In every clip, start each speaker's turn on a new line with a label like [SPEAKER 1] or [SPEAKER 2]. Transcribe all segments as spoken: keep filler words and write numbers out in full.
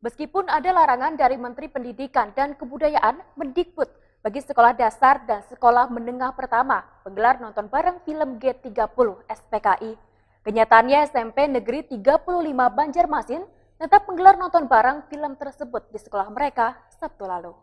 [SPEAKER 1] Meskipun ada larangan dari Menteri Pendidikan dan Kebudayaan Mendikbud bagi sekolah dasar dan sekolah menengah pertama menggelar nonton bareng film G tiga puluh S P K I, kenyataannya S M P Negeri tiga puluh lima Banjarmasin tetap menggelar nonton bareng film tersebut di sekolah mereka Sabtu lalu.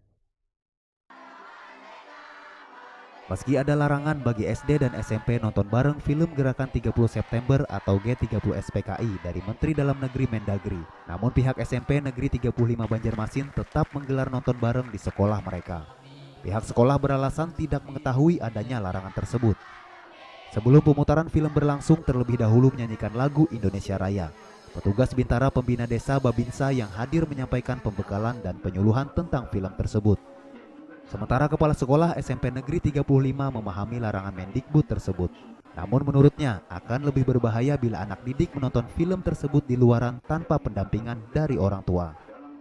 [SPEAKER 2] Meski ada larangan bagi S D dan S M P nonton bareng film Gerakan tiga puluh September atau G tiga puluh S P K I dari Menteri Dalam Negeri Mendagri, namun pihak S M P Negeri tiga puluh lima Banjarmasin tetap menggelar nonton bareng di sekolah mereka. Pihak sekolah beralasan tidak mengetahui adanya larangan tersebut. Sebelum pemutaran film berlangsung, terlebih dahulu menyanyikan lagu Indonesia Raya. Petugas Bintara Pembina Desa Babinsa yang hadir menyampaikan pembekalan dan penyuluhan tentang film tersebut. Sementara Kepala Sekolah S M P Negeri tiga puluh lima memahami larangan Mendikbud tersebut. Namun menurutnya akan lebih berbahaya bila anak didik menonton film tersebut di luaran tanpa pendampingan dari orang tua.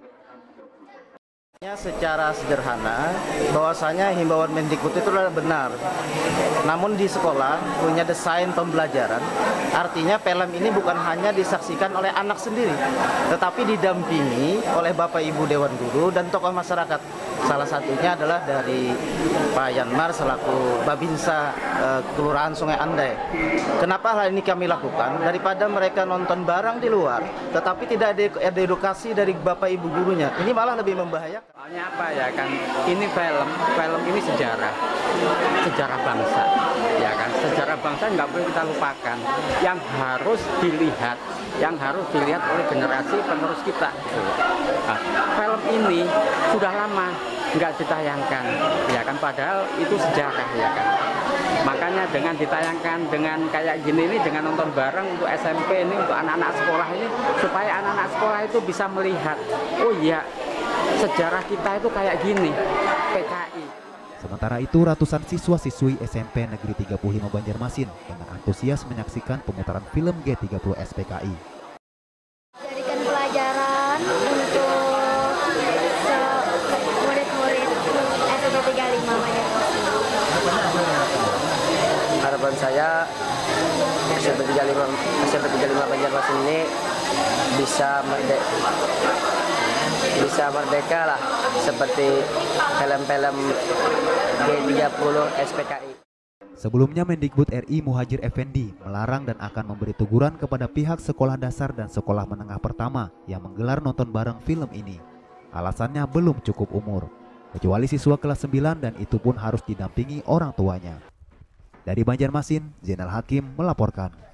[SPEAKER 3] Secara sederhana, bahwasanya himbauan Mendikbud itu adalah benar. Namun di sekolah punya desain pembelajaran, artinya film ini bukan hanya disaksikan oleh anak sendiri, tetapi didampingi oleh Bapak Ibu Dewan Guru dan tokoh masyarakat. Salah satunya adalah dari Pak Yanmar selaku Babinsa e, Kelurahan Sungai Andai. Kenapa hal ini kami lakukan? Daripada mereka nonton bareng di luar, tetapi tidak ada edukasi dari Bapak Ibu gurunya. Ini malah lebih membahayakan.
[SPEAKER 4] Soalnya apa ya kan? Ini film, film ini sejarah, sejarah bangsa, ya kan? Sejarah bangsa nggak boleh kita lupakan. Yang harus dilihat, yang harus dilihat oleh generasi penerus kita. Nah, film ini sudah lama nggak ditayangkan, ya kan? Padahal itu sejarah, ya kan? Makanya dengan ditayangkan dengan kayak gini ini, dengan nonton bareng untuk S M P ini, untuk anak-anak sekolah ini, supaya anak-anak sekolah itu bisa melihat, oh iya, sejarah kita itu kayak gini, P K I.
[SPEAKER 2] Sementara itu, ratusan siswa-siswi S M P Negeri tiga puluh lima Banjarmasin dengan antusias menyaksikan pemutaran film G tiga puluh S P K I.
[SPEAKER 5] Jadikan pelajaran untuk murid-murid S M P tiga puluh lima Banjarmasin.
[SPEAKER 6] Harapan saya S M P tiga puluh lima S M P tiga puluh lima Banjarmasin ini bisa merdeka, bisa merdeka lah, seperti film-film G tiga puluh S P K I.
[SPEAKER 2] Sebelumnya Mendikbud R I Muhadjir Effendi melarang dan akan memberi teguran kepada pihak sekolah dasar dan sekolah menengah pertama yang menggelar nonton bareng film ini. Alasannya belum cukup umur, kecuali siswa kelas sembilan dan itu pun harus didampingi orang tuanya. Dari Banjarmasin, Zainal Hakim melaporkan.